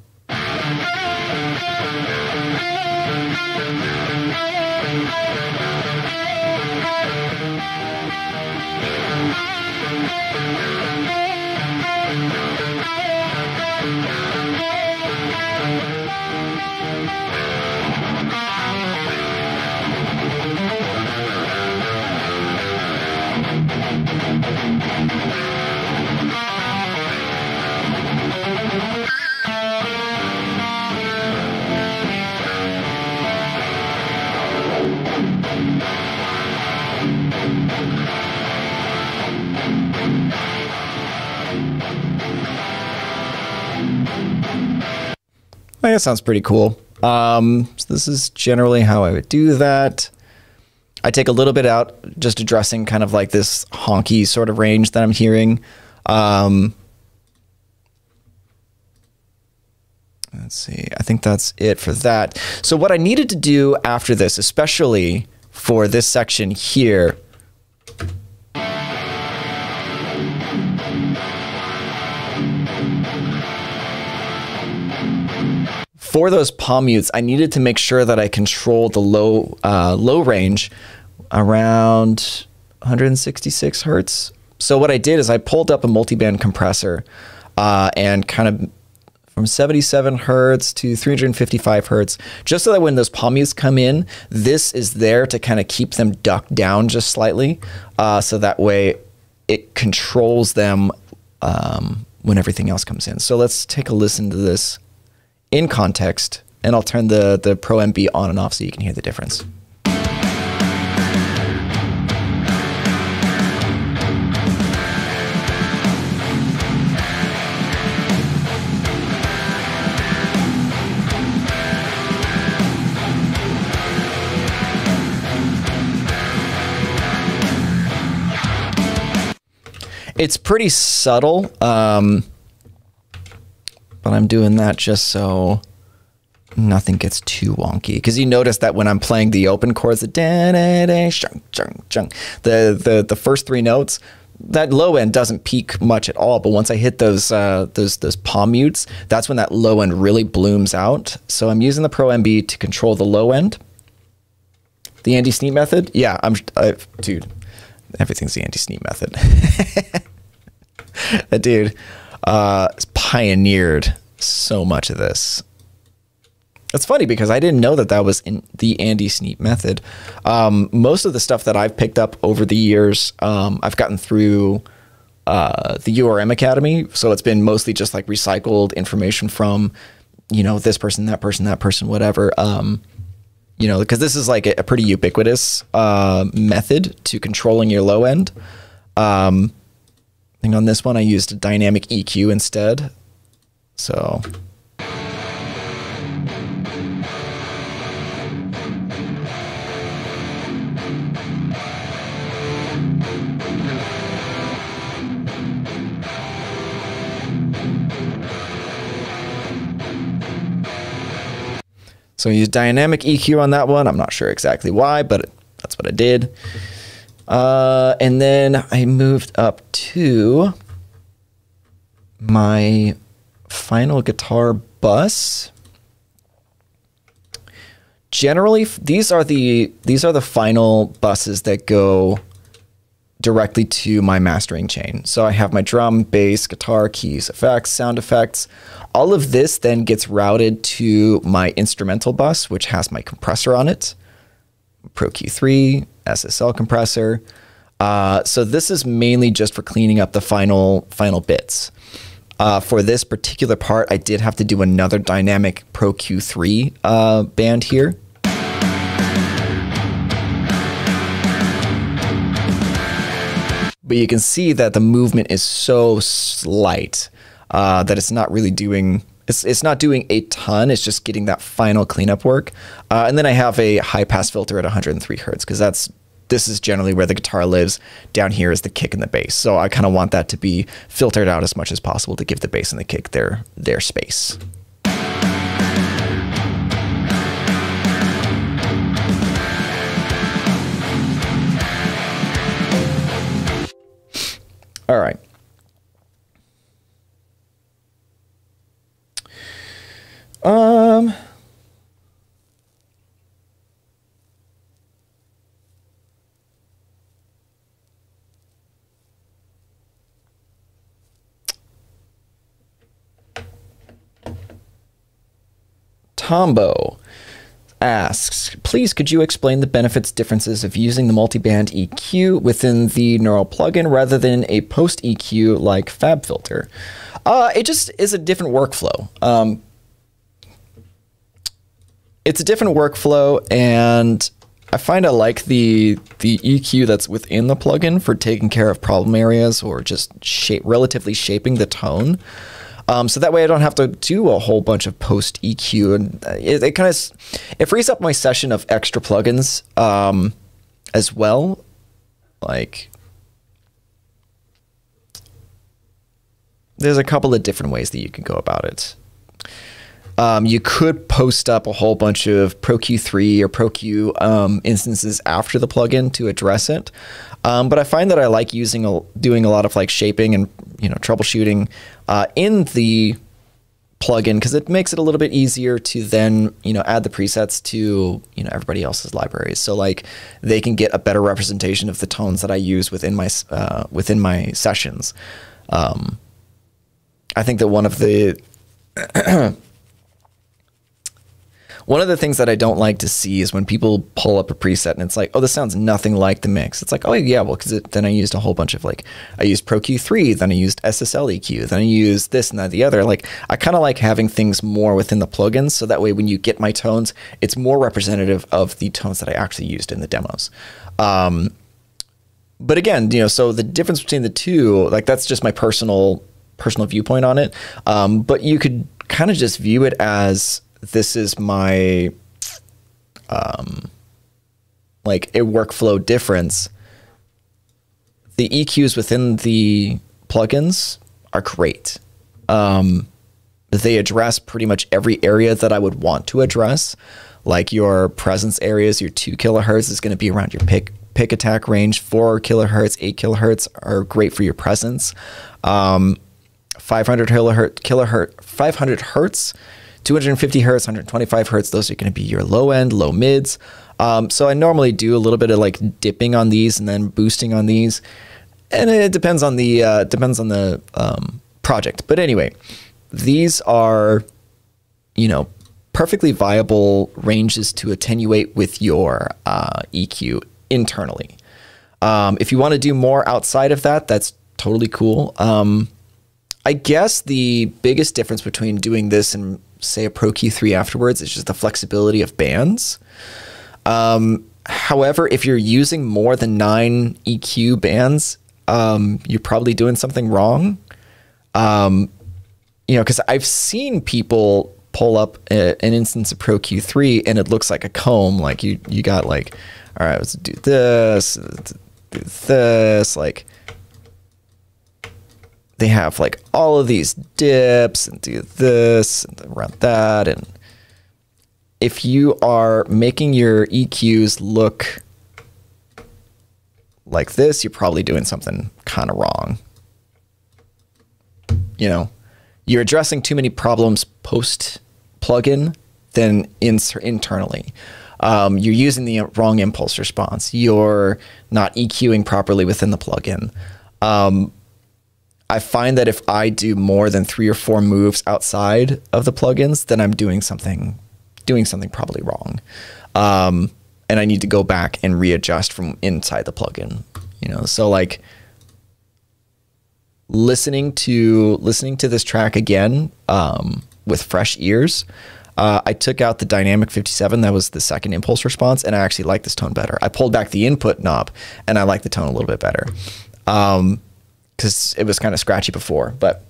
That sounds pretty cool. So this is generally how I would do that. I take a little bit out, just addressing kind of like this honky sort of range that I'm hearing. Let's see. I think that's it for that. So what I needed to do after this, especially for this section here, for those palm mutes, I needed to make sure that I control the low range around 166 hertz. So what I did is I pulled up a multiband compressor and kind of from 77 hertz to 355 hertz, just so that when those palm mutes come in, this is there to kind of keep them ducked down just slightly. So that way it controls them when everything else comes in. So let's take a listen to this in context, and I'll turn the Pro MB on and off so you can hear the difference. It's pretty subtle, but I'm doing that just so nothing gets too wonky. Because you notice that when I'm playing the open chords, the first three notes, that low end doesn't peak much at all. But once I hit those palm mutes, that's when that low end really blooms out. So I'm using the Pro MB to control the low end. The Andy Sneap method, yeah, dude. Everything's the Andy Sneap method. That dude pioneered so much of this. It's funny because I didn't know that that was in the Andy Sneap method. Most of the stuff that I've picked up over the years, I've gotten through the URM Academy. So it's been mostly just like recycled information from, you know, this person, that person, whatever. You know, because this is like a pretty ubiquitous method to controlling your low end. I think on this one I used a dynamic EQ instead. So I used dynamic EQ on that one. I'm not sure exactly why, but that's what I did. And then I moved up to my final guitar bus. Generally, these are the final buses that go directly to my mastering chain. So I have my drum, bass, guitar, keys, effects, sound effects. All of this then gets routed to my instrumental bus, which has my compressor on it, Pro Q3, SSL compressor. So this is mainly just for cleaning up the final bits. For this particular part, I did have to do another dynamic Pro Q3 band here. But you can see that the movement is so slight that it's not really doing, it's not doing a ton. It's just getting that final cleanup work. And then I have a high pass filter at 103 hertz because this is generally where the guitar lives. Down here is the kick and the bass. So I kind of want that to be filtered out as much as possible to give the bass and the kick their space. All right. Tombo asks, please could you explain the benefits differences of using the multiband EQ within the Neural plugin rather than a post EQ like FabFilter? It just is a different workflow. It's a different workflow, and I find I like the EQ that's within the plugin for taking care of problem areas or just relatively shaping the tone. So that way I don't have to do a whole bunch of post EQ, and it kind of frees up my session of extra plugins as well. Like there's a couple of different ways that you can go about it. You could post up a whole bunch of Pro Q3 or Pro Q instances after the plugin to address it. But I find that I like doing a lot of like shaping and troubleshooting in the plugin because it makes it a little bit easier to then, add the presets to, everybody else's libraries. So like they can get a better representation of the tones that I use within my sessions. I think that one of the things that I don't like to see is when people pull up a preset and it's like, oh, this sounds nothing like the mix. It's like, oh yeah, well, because then I used a whole bunch of I used Pro Q3, then I used SSL EQ, then I used this and that, the other. Like, I kind of like having things more within the plugins, so that way when you get my tones, it's more representative of the tones that I actually used in the demos. But again, so the difference between the two, like that's just my personal viewpoint on it. But you could kind of just view it as, this is my like a workflow difference. The EQs within the plugins are great. They address pretty much every area that I would want to address. Like your presence areas, your 2 kilohertz is going to be around your pick attack range. 4 kilohertz, 8 kilohertz are great for your presence. 500 hertz, 250 hertz, 125 hertz, those are going to be your low end, low mids. So I normally do a little bit of like dipping on these and then boosting on these. And it depends on the project. But anyway, these are, perfectly viable ranges to attenuate with your EQ internally. If you want to do more outside of that, that's totally cool. I guess the biggest difference between doing this and say a Pro Q3 afterwards is just the flexibility of bands. However, if you're using more than 9 EQ bands, you're probably doing something wrong. Because I've seen people pull up an instance of Pro Q3 and it looks like a comb. Like you got like, all right, let's do this, like they have like all of these dips and do this and around that. And if you are making your EQs look like this, you're probably doing something kind of wrong. You're addressing too many problems post plugin than internally. You're using the wrong impulse response. You're not EQing properly within the plugin. I find that if I do more than 3 or 4 moves outside of the plugins, then I'm doing something probably wrong. And I need to go back and readjust from inside the plugin, so like listening to this track again, with fresh ears, I took out the dynamic 57. That was the second impulse response. And I actually like this tone better. I pulled back the input knob and I like the tone a little bit better. Because it was kind of scratchy before, but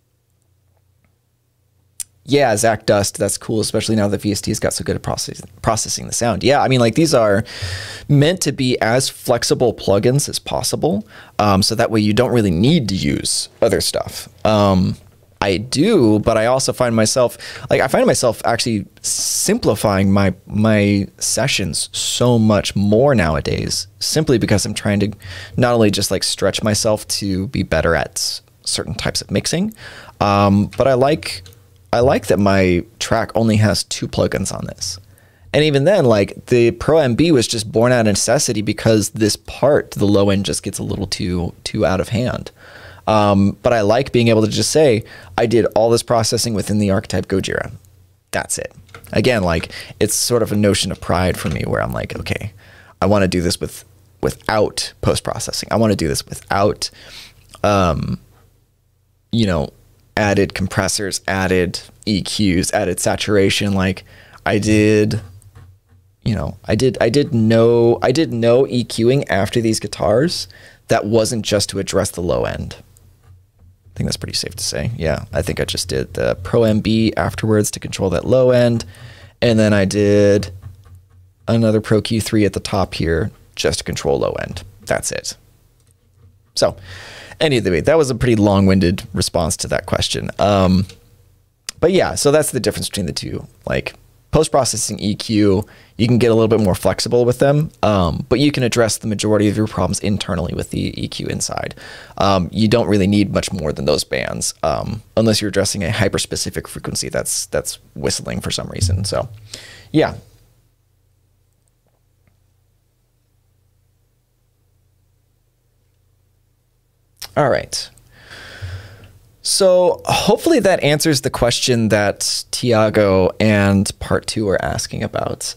yeah, Zach Dust, that's cool, especially now that VST's got so good at processing the sound. Yeah, I mean, like these are meant to be as flexible plugins as possible, so that way you don't really need to use other stuff. I do, but I also find myself actually simplifying my sessions so much more nowadays, simply because I'm trying to not only just like stretch myself to be better at certain types of mixing, but I like that my track only has 2 plugins on this. And even then, like the Pro MB was just born out of necessity because this part, the low end, just gets a little too out of hand. But I like being able to just say, I did all this processing within the Archetype Gojira. That's it. Again, like it's sort of a notion of pride for me where I'm like, okay, I want to do this without post-processing. I want to do this without, added compressors, added EQs, added saturation. Like I did no EQing after these guitars. That wasn't just to address the low end. I think that's pretty safe to say. Yeah, I think I just did the Pro MB afterwards to control that low end. And then I did another Pro Q3 at the top here just to control low end. That's it. So anyway, that was a pretty long-winded response to that question. But yeah, so that's the difference between the two. Like Post-processing EQ, you can get a little bit more flexible with them, but you can address the majority of your problems internally with the EQ inside. You don't really need much more than those bands, unless you're addressing a hyper-specific frequency that's whistling for some reason. So, yeah. All right. So hopefully that answers the question that Tiago and Part 2 are asking about.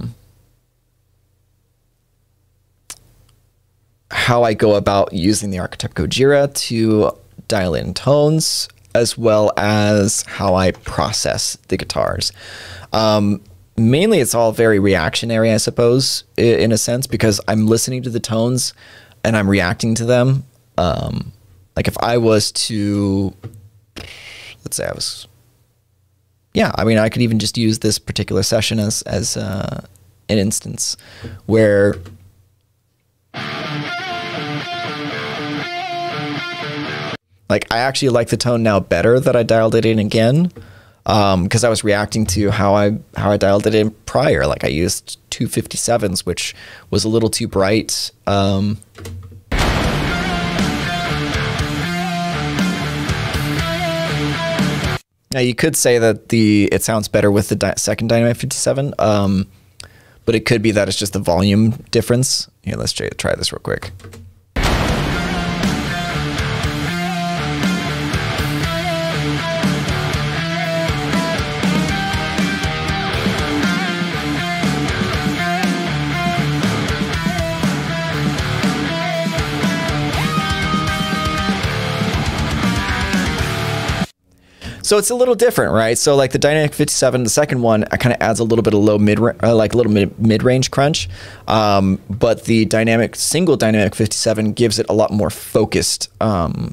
How I go about using the Archetype Gojira to dial in tones, as well as how I process the guitars. Mainly it's all very reactionary, I suppose, in a sense, because I'm listening to the tones and I'm reacting to them. Like if I was to, let's say I mean, I could even just use this particular session as an instance where like I actually like the tone now better that I dialed it in again, because I was reacting to how I dialed it in prior. Like I used 257s, which was a little too bright. Now you could say that it sounds better with the second Dynamic 57, but it could be that it's just the volume difference. Here, let's try this real quick. So it's a little different, right? So like the Dynamic 57, the second one, it kind of adds a little bit of low mid-range crunch, but the single Dynamic 57 gives it a lot more focused top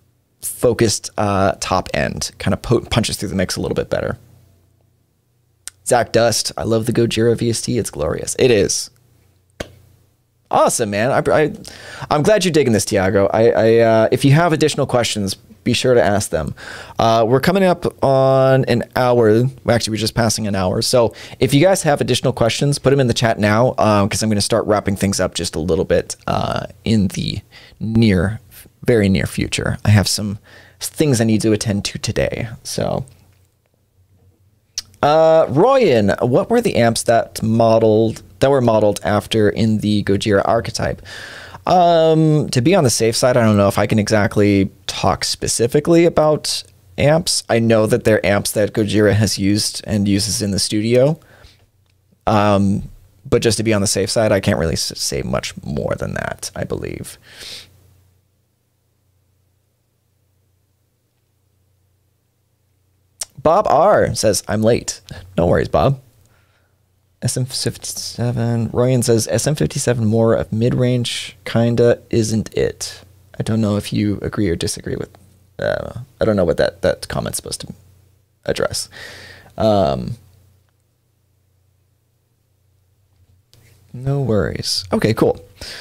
end, kind of punches through the mix a little bit better. Zach Dust, I love the Gojira VST. It's glorious. It is. Awesome, man. I'm glad you're digging this, Tiago. If you have additional questions, be sure to ask them. We're coming up on an hour. Actually, we're just passing an hour. So if you guys have additional questions, put them in the chat now, because I'm going to start wrapping things up just a little bit in the very near future. I have some things I need to attend to today. So, Royan, what were the amps that were modeled after in the Gojira archetype? To be on the safe side, I don't know if I can exactly talk specifically about amps. I know that they're amps that Gojira has used and uses in the studio. But just to be on the safe side, I can't really say much more than that, I believe. Bob R says, I'm late. No worries, Bob. SM57. Royan says, SM57 more of mid-range, kinda, isn't it? I don't know if you agree or disagree with... I don't know what that comment's supposed to address. No worries. Okay, cool.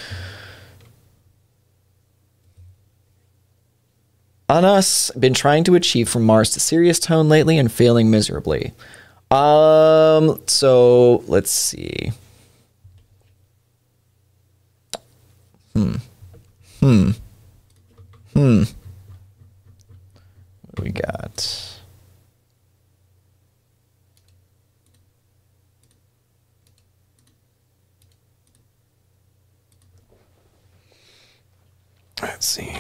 Anas, been trying to achieve from Mars to Sirius tone lately and failing miserably. So let's see. What do we got? Let's see.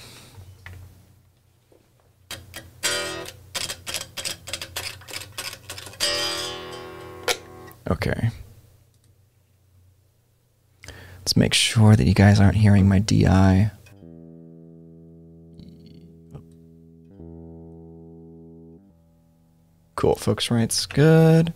Okay. Let's make sure that you guys aren't hearing my DI. Cool. Focus rate's good.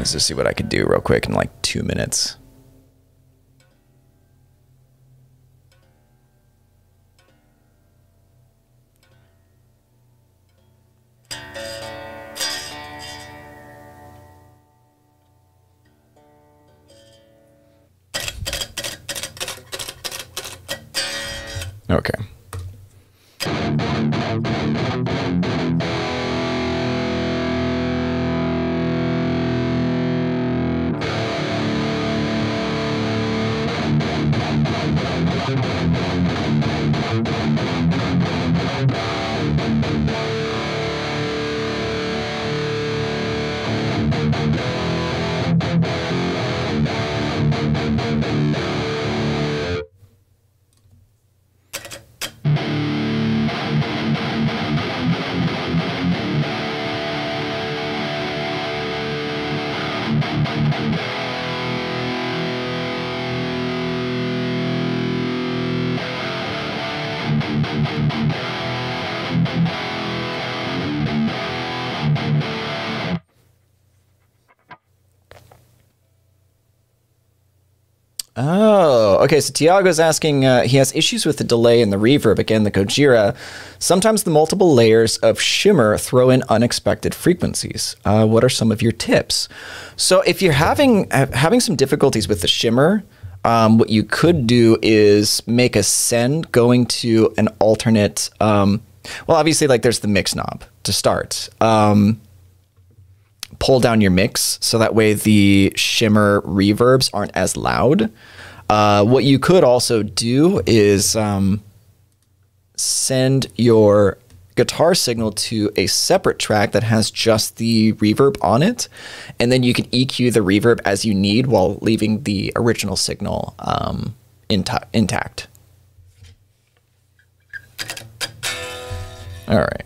Let's just see what I could do real quick in like 2 minutes. Okay. Oh, okay. So Tiago's asking, he has issues with the delay and the reverb. Again, the Gojira. Sometimes the multiple layers of shimmer throw in unexpected frequencies. What are some of your tips? So if you're having some difficulties with the shimmer, what you could do is make a send going to an alternate. Well, obviously, like there's the mix knob to start. Pull down your mix so that way the shimmer reverbs aren't as loud. What you could also do is send your guitar signal to a separate track that has just the reverb on it, and then you can EQ the reverb as you need while leaving the original signal intact. All right.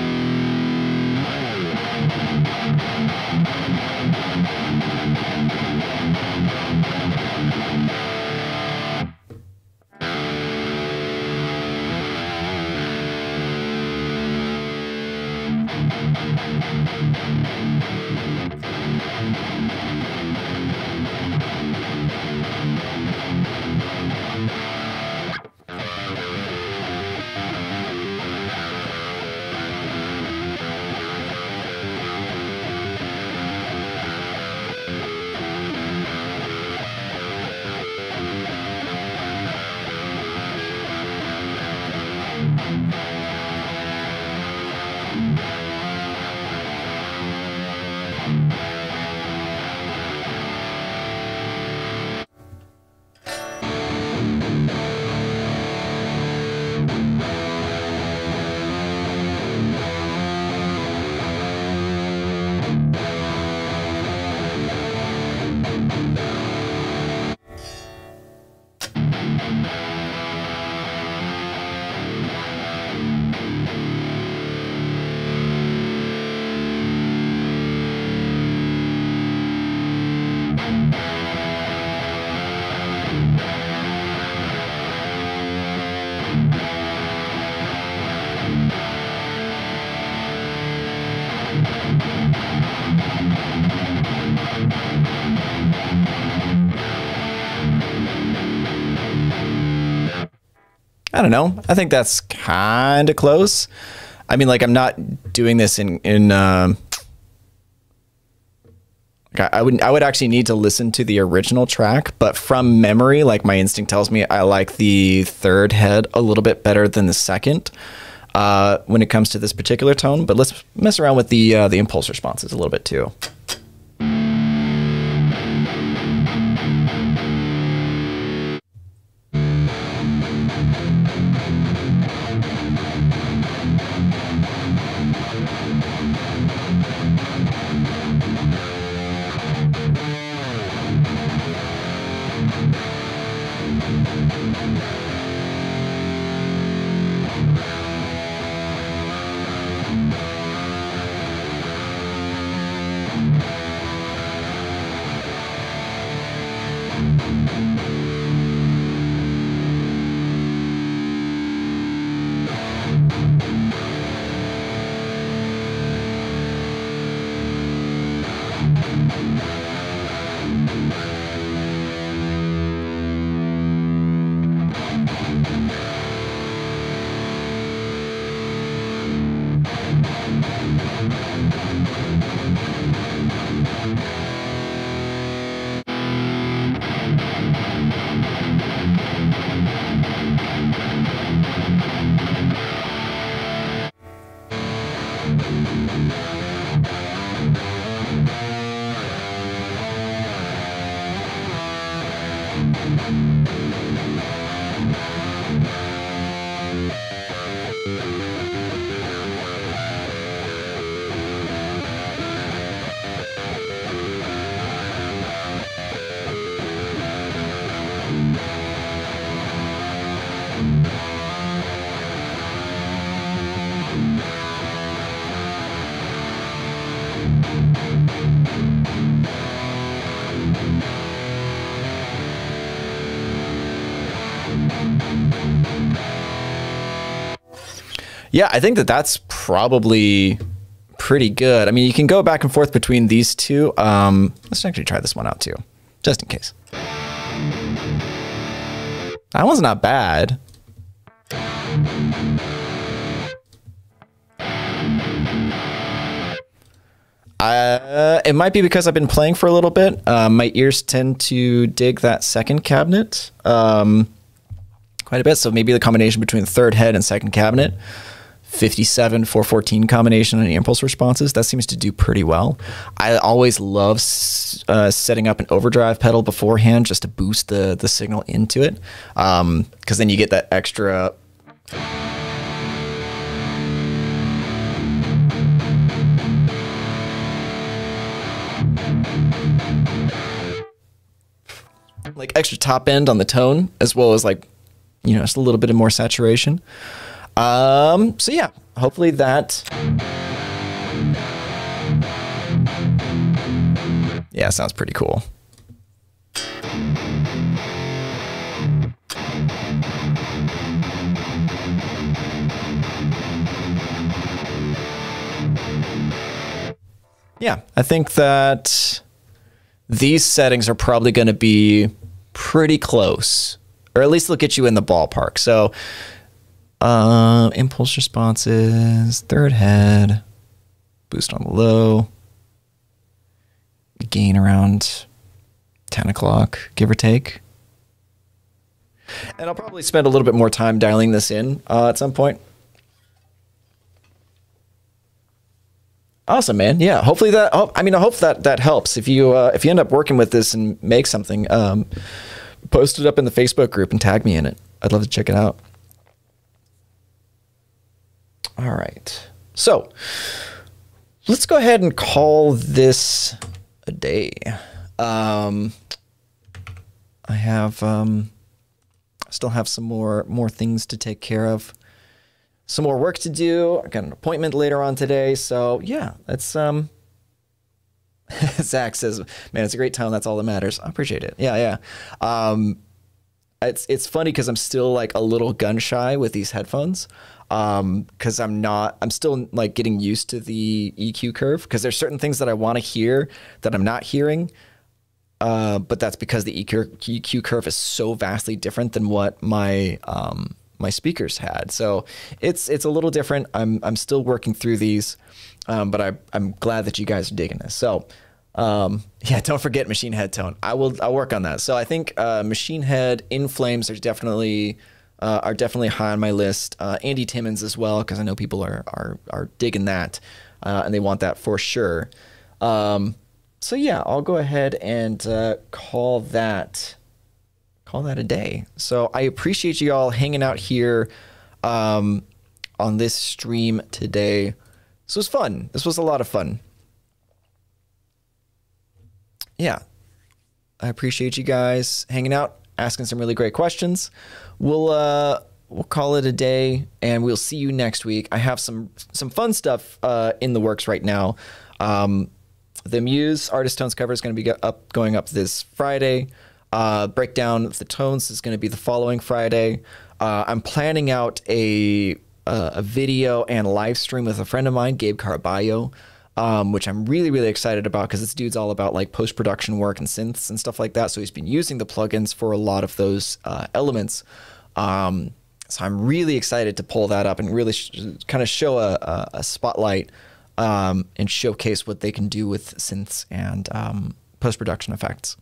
I don't know. I think that's kind of close. I mean, like, I'm not doing this in I would actually need to listen to the original track, but from memory, like, my instinct tells me I like the third head a little bit better than the second when it comes to this particular tone. But let's mess around with the impulse responses a little bit too. Yeah, I think that that's probably pretty good. I mean, you can go back and forth between these two. Let's actually try this one out too, just in case. That one's not bad. It might be because I've been playing for a little bit. My ears tend to dig that second cabinet quite a bit. So maybe the combination between the third head and second cabinet, 57, 414 combination and impulse responses, that seems to do pretty well. I always love setting up an overdrive pedal beforehand just to boost the signal into it, because then you get that extra... like extra top end on the tone, as well as like, you know, just a little bit of more saturation. So yeah, hopefully that. Yeah, sounds pretty cool. Yeah, I think that these settings are probably going to be pretty close, or at least they'll get you in the ballpark. So impulse responses, third head, boost on the low, gain around 10 o'clock, give or take. And I'll probably spend a little bit more time dialing this in at some point. Awesome, man. Yeah, hopefully that. Oh, I mean, I hope that helps. If you end up working with this and make something, post it up in the Facebook group and tag me in it. I'd love to check it out. All right, so let's go ahead and call this a day. I have still have some more things to take care of. Some more work to do. I got an appointment later on today. So yeah, that's Zach says, man, it's a great tone. That's all that matters. I appreciate it. Yeah. It's funny because I'm still like a little gun shy with these headphones. Cause I'm still like getting used to the EQ curve. Cause there's certain things that I want to hear that I'm not hearing. But that's because the EQ curve is so vastly different than what my speakers had. So it's a little different. I'm still working through these, but I'm glad that you guys are digging this. So yeah, don't forget Machine Head tone. I'll work on that. So I think Machine Head, In Flames are definitely high on my list. Andy Timmons as well, because I know people are digging that, and they want that for sure. So yeah, I'll go ahead and call that a day. So I appreciate you all hanging out here on this stream today. This was fun. This was a lot of fun. Yeah, I appreciate you guys hanging out, asking some really great questions. We'll call it a day, and we'll see you next week. I have some fun stuff in the works right now. The Muse Artist Tones cover is going to be going up this Friday. Breakdown of the tones is going to be the following Friday. I'm planning out a video and live stream with a friend of mine, Gabe Caraballo, which I'm really, really excited about because this dude's all about like post-production work and synths and stuff like that. So he's been using the plugins for a lot of those elements. So I'm really excited to pull that up and really kind of show a spotlight and showcase what they can do with synths and post-production effects.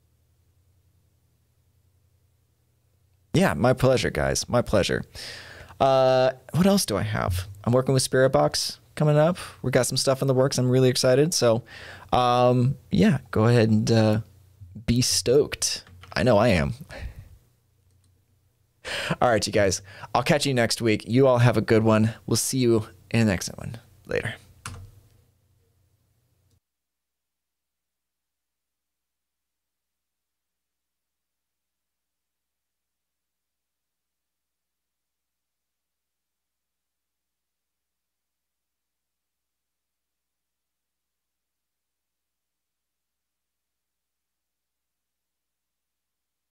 Yeah, my pleasure, guys. My pleasure. What else do I have? I'm working with Spirit Box coming up. We got some stuff in the works. I'm really excited. So, yeah, go ahead and be stoked. I know I am. All right, you guys. I'll catch you next week. You all have a good one. We'll see you in the next one. Later.